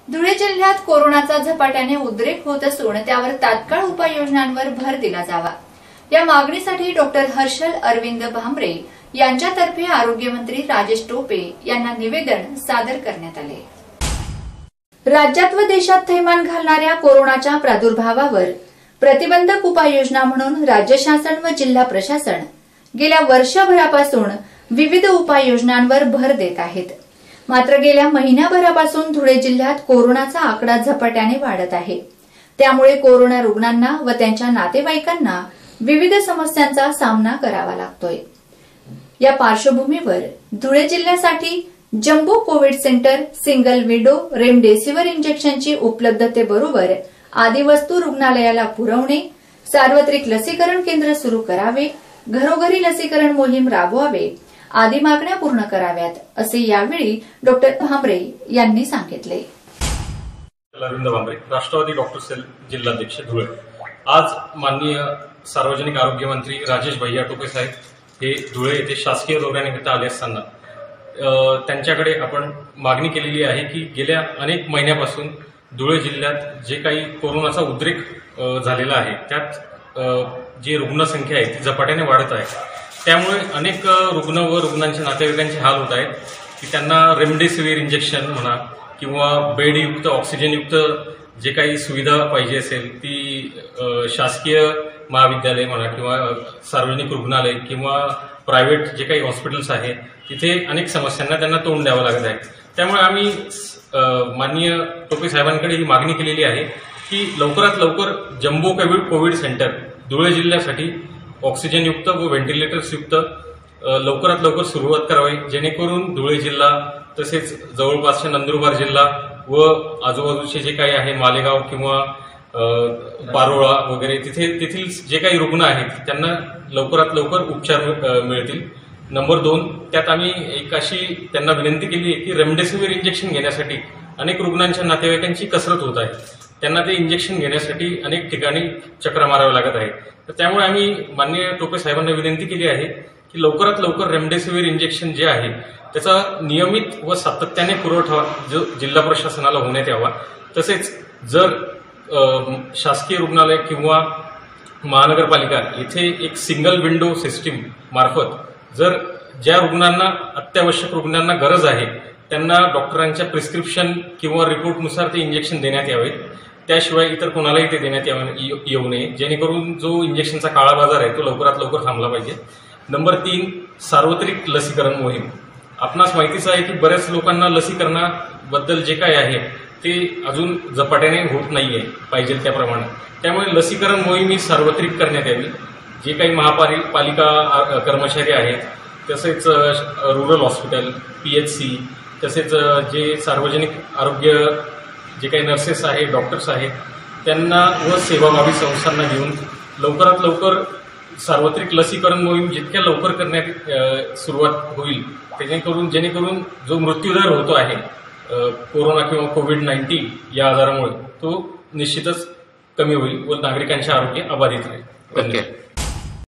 धुळे जिल्ह्यात कोरोनाचा झपाट्याने उद्रेक होत असून त्यावर तात्काळ उपाययोजनांवर भर दिला जावा या मागणीसाठी डॉक्टर हर्षल अरविंद भांबरे यांच्यातर्फे आरोग्यमंत्री राजेश टोपे यांना निवेदन सादर करण्यात आले। राज्यात व देशात थैमान घालणाऱ्या कोरोनाच्या प्रादुर्भावावर प्रतिबंधक उपाययोजना म्हणून राज्य शासन व जिल्हा प्रशासन गेल्या वर्षभरापासून विविध उपाययोजनांवर भर देत आहेत। मात्र गेल्या महिन्याभरापासून धुळे जिल्ह्यात कोरोनाचा आकडा झपाट्याने वाढत आहे। त्यामुळे कोरोना रुग्णांना व त्यांच्या नातेवाईकांना विविध समस्यांचा सामना करावा लागतोय। या पार्श्वभूमीवर धुळे जिल्ह्यासाठी jumbo covid centre, single window remdesivir इंजेक्शनची उपलब्धतेबरोबर आदी वस्तू रुग्णालयाला पुरवणे, सार्वत्रिक लसीकरण केंद्र सुरू करावे, घरोघरी लसीकरण मोहीम राबवावे आदी मागण्या पूर्ण कराव्यात, असे यावेळी डॉक्टर भांबरे यांनी सांगितले। अरविंद भांबरे, राष्ट्रवादी डॉक्टर सेल जिल्हाध्यक्ष धुळे। आज माननीय सार्वजनिक आरोग्य मंत्री राजेश भैया टोपे साहेब हे धुळे येथे शासकीय दौऱ्यानिमित्त आले असताना त्यांच्याकडे आपण मागणी केलेली आहे की गेल्या अनेक महिन्यापासून धुळे जिल्ह्यात जे काही कोरोनाचा उद्रेक झालेला आहे त्यात जी रुग्णसंख्या आहे ती झपाट्याने वाढत आहे। त्यामुळे अनेक रुग्ण व रुग्णांच्या नातेवाईकांचे हाल होत आहेत की त्यांना रेमडेसिवीर इंजेक्शन म्हणा किंवा बेडयुक्त ऑक्सिजनयुक्त जे काही सुविधा पाहिजे असेल ती शासकीय महाविद्यालय म्हणा किंवा सार्वजनिक रुग्णालय किंवा प्रायव्हेट जे काही हॉस्पिटल्स आहेत तिथे अनेक समस्यांना त्यांना तोंड द्यावं लागत आहे। त्यामुळे आम्ही माननीय टोपे साहेबांकडे ही मागणी केलेली आहे की लवकरात लवकर जम्बो कोविड सेंटर धुळे जिल्ह्यासाठी ऑक्सिजनयुक्त व व्हेंटिलेटर्सयुक्त लवकरात लवकर सुरुवात करावी, जेणेकरून धुळे जिल्हा तसेच जवळपासच्या नंदुरबार जिल्हा व आजूबाजूचे जे काही आहे मालेगाव किंवा पारोळा वगैरे तेथील जे काही रुग्ण आहेत त्यांना लवकरात लवकर उपचार मिळतील। नंबर 2, त्यात आम्ही एक अशी त्यांना विनंती केली आहे की रेमडेसिवीर इंजेक्शन घेण्यासाठी अनेक रुग्णांच्या नातेवाईकांची कसरत होत आहे, त्यांना ते इंजेक्शन घेण्यासाठी अनेक ठिकाणी चक्रा माराव्या लागत आहे। तर त्यामुळे आम्ही माननीय टोपे साहेबांना विनंती केली आहे की लवकरात लवकर रेमडेसिवीर इंजेक्शन जे आहे त्याचा नियमित व सातत्याने पुरवठा जो जिल्हा प्रशासनाला होण्यात यावा। तसेच जर शासकीय रुग्णालय किंवा महानगरपालिका येथे एक सिंगल विंडो सिस्टीम मार्फत जर ज्या रुग्णांना अत्यावश्यक रुग्णांना गरज आहे त्यांना डॉक्टरांच्या प्रिस्क्रिप्शन किंवा रिपोर्टनुसार ते इंजेक्शन देण्यात यावे, त्याशिवाय इतर कोणालाही ते देण्यात येऊ नये, जेणेकरून जो इंजेक्शनचा काळा बाजार आहे तो लवकरात लवकर थांबला पाहिजे। नंबर 3, सार्वत्रिक लसीकरण मोहीम। आपणास माहितीच आहे की बऱ्याच लोकांना लसीकरणाबद्दल जे काय आहे ते अजून झपाट्याने होत नाहीये पाहिजे त्याप्रमाणे। त्यामुळे लसीकरण मोहीम ही सार्वत्रिक करण्यात यावी। जे काही महापालिका कर्मचारी आहेत तसेच रुरल हॉस्पिटल, PHC तसेच जे सार्वजनिक आरोग्य जे काही नर्सेस आहेत, डॉक्टर्स आहेत त्यांना व सेवाभावी संस्थांना घेऊन लवकरात लवकर सार्वत्रिक लसीकरण मोहीम जितक्या लवकर करण्यात सुरुवात होईल जेणेकरून जो मृत्यूदर होतो आहे कोरोना किंवा कोविड-19 या आजारामुळे तो निश्चितच कमी होईल व नागरिकांचे आरोग्य अबाधित राहील।